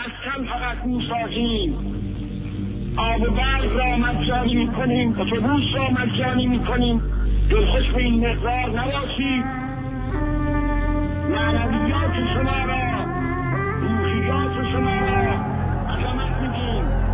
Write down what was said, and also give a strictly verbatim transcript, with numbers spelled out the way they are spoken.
مسکن فقط میسازیم، آب و برق را مجانی میکنیم، اتوبوس را مجانی میکنیم. دلخوش به این مقدار نباشید. معنویات شما را، روحیات شما را عظمت میدیم.